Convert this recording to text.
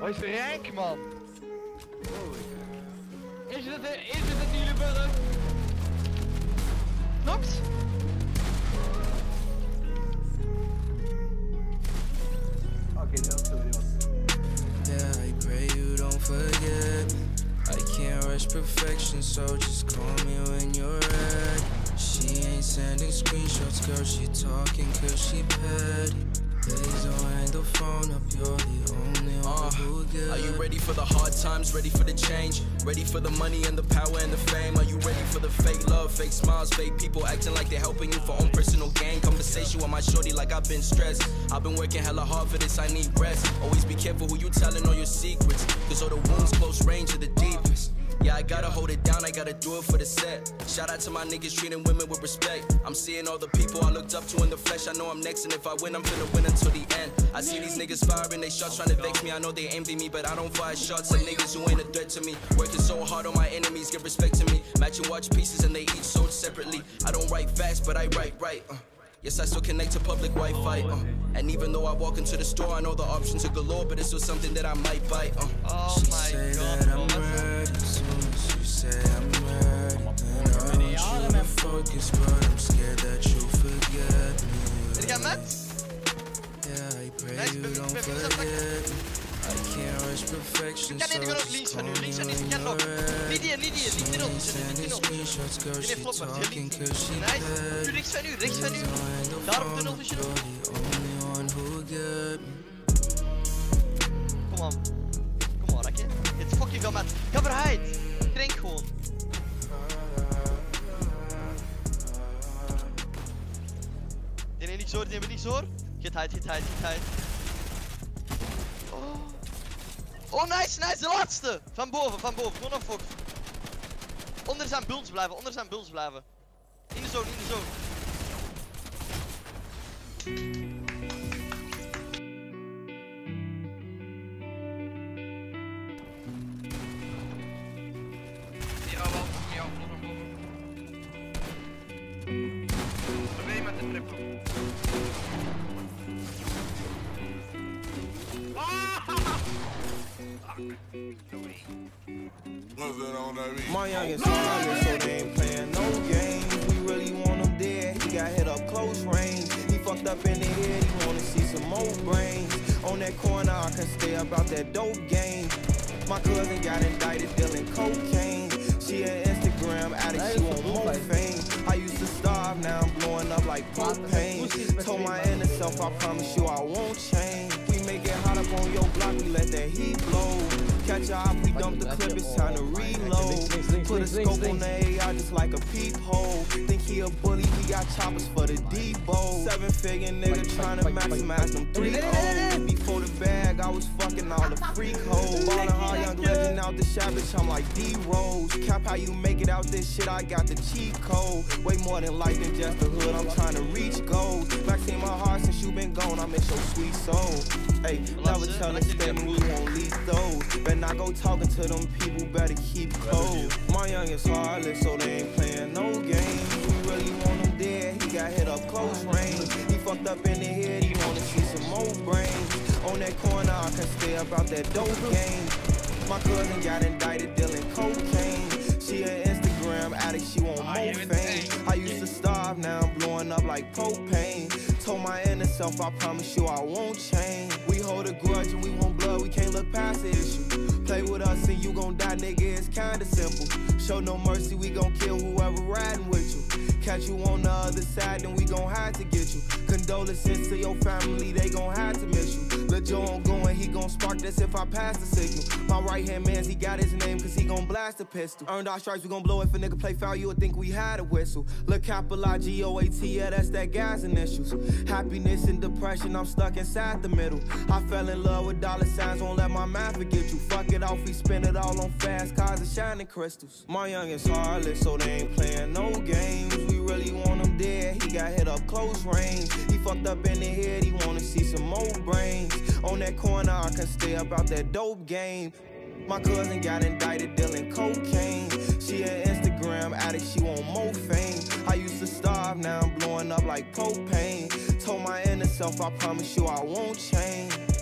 Hij is rijk, man. Is het in jullie burger? Knokt? Oké, dat was. Yeah, I pray you don't forget me. I can't rush perfection, so just call me when you're ready. She ain't sending screenshots, girl, she talking cause she petty. Please don't hang the phone up, you're the only one who get. Are you ready for the hard times, ready for the change? Ready for the money and the power and the fame? Are you ready for the fake love, fake smiles, fake people acting like they're helping you for own personal gain? Conversation with my shorty like I've been stressed. I've been working hella hard for this, I need rest. Always be careful who you telling all your secrets, cause all the wounds close range are the deepest. Yeah, I gotta hold it down, I gotta do it for the set. Shout out to my niggas treating women with respect. I'm seeing all the people I looked up to in the flesh. I know I'm next, and if I win, I'm finna win until the end. I see these niggas firing they shots, trying to vex me. I know they envy me, but I don't fire shots at niggas who ain't a threat to me. Working so hard on my enemies, give respect to me. Matching watch pieces and they each sold separately. I don't write fast, but I write right. Yes, I still connect to public Wi-Fi. And even though I walk into the store, I know the options are galore, but it's still something that I might bite. Oh my god, that I'm ready. As soon as you say I'm ready, then I want you to focus, but I'm scared that you'll forget me. Did you get mad? Yeah, I pray you don't forget me. I can't rush perfection, so just call me when you're ready. She ain't sending screenshots, girl, she talking cause she petty. Rechts van u, rechts van u. Daar op tunnel vision. Kom on, Rakke. Dit is fucking veel mat. Ga vooruit. Drink gewoon. Die neemt niet zo. Get hide. Oh, nice, de laatste! Van boven, gewoon een fox. Onder zijn buls blijven, In de zone. Die gaan wel voor mij afvlogen naar boven. Probeer met de triple. My youngest son, so they ain't playing no games. We really want him dead, he got hit up close range. He fucked up in the head, he wanna see some more brains. On that corner, I can stay about that dope game. My cousin got indicted dealing cocaine. She an Instagram addict, she want more fame. I used to starve, now I'm blowing up like propane. Told my inner self, I promise you I won't change. We make it hot up on your block, we let that heat blow. Catch a op, we dump the clip, it's time to reload. Put a scope on the AR just like a peephole. Think he a bully, we got choppers for the depot. 7-figure nigga trying to maximize them 3-0s. Before the bag, I was fucking all the freak hoes. Ballin' hard, young legend out the shop, bitch, I'm like D-Rose. Cap how you make it out this shit, I got the cheat code. Way more than life than just the hood, I'm trying to reach goals. Maxine my heart since you been gone, I miss your sweet soul. Hey, never tell a statement, we won't leak those. Better not go talking to them people, better keep cold. My youngest heartless, so they ain't playing no games. We really want him dead, he got hit up close range. He fucked up in the head, he wanna see some more brains. On that corner, I can stay about that dope game. My cousin got indicted dealing cocaine. She an Instagram addict, she want more fame. I used to starve, now I'm blowing up like propane. Told my inner self, I promise you I won't change. We hold a grudge and we want blood, we can't look past the issue. Play with us and you gon' die, nigga, it's kinda simple. Show no mercy, we gon' kill whoever riding with you. Catch you on the other side, then we gon' have to get you. Condolences to your family, they gon' have to miss you. Lil' Joe on going, he gon' spark this if I pass the signal. My right hand man, he got his name cause he gon' blast a pistol. Earned our stripes, we gon' blow if a nigga play foul, you would think we had a whistle. Look, capital I-G-O-A-T, yeah, that's that gas initials. Happiness and depression, I'm stuck inside the middle. I fell in love with dollar signs, won't let my mind forget you. Fuck it off, we spend it all on fast cars and shining crystals. My youngest heartless, so they ain't playing no games. We really want him dead, he got hit up close range. He fucked up in the head, he wanna see some more brains. On that corner, I can stay about that dope game. My cousin got indicted dealing cocaine. She an Instagram addict, she want more fame. I used to starve, now I'm blowing up like propane. Told my inner self, I promise you I won't change.